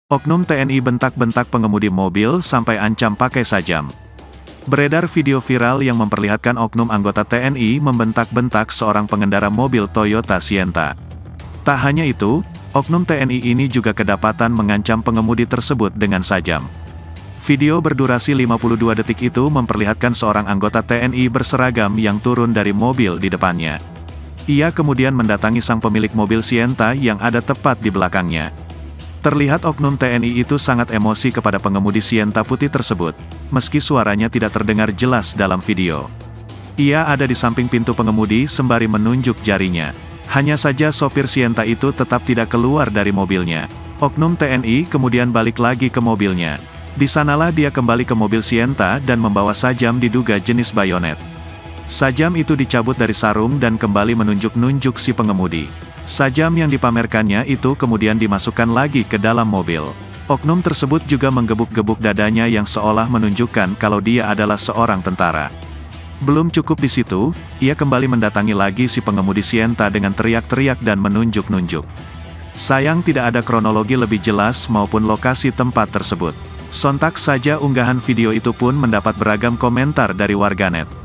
Oknum TNI bentak-bentak pengemudi mobil sampai ancam pakai sajam. Beredar video viral yang memperlihatkan oknum anggota TNI membentak-bentak seorang pengendara mobil Toyota Sienta. Tak hanya itu, oknum TNI ini juga kedapatan mengancam pengemudi tersebut dengan sajam. Video berdurasi 52 detik itu memperlihatkan seorang anggota TNI berseragam yang turun dari mobil di depannya. Ia kemudian mendatangi sang pemilik mobil Sienta yang ada tepat di belakangnya. Terlihat oknum TNI itu sangat emosi kepada pengemudi Sienta putih tersebut, meski suaranya tidak terdengar jelas dalam video. Ia ada di samping pintu pengemudi sembari menunjuk jarinya. Hanya saja sopir Sienta itu tetap tidak keluar dari mobilnya. Oknum TNI kemudian balik lagi ke mobilnya. Di sanalah dia kembali ke mobil Sienta dan membawa sajam diduga jenis bayonet. Sajam itu dicabut dari sarung dan kembali menunjuk-nunjuk si pengemudi. Sajam yang dipamerkannya itu kemudian dimasukkan lagi ke dalam mobil. Oknum tersebut juga menggebuk-gebuk dadanya yang seolah menunjukkan kalau dia adalah seorang tentara. Belum cukup di situ, ia kembali mendatangi lagi si pengemudi Sienta dengan teriak-teriak dan menunjuk-nunjuk. Sayang tidak ada kronologi lebih jelas maupun lokasi tempat tersebut. Sontak saja unggahan video itu pun mendapat beragam komentar dari warganet.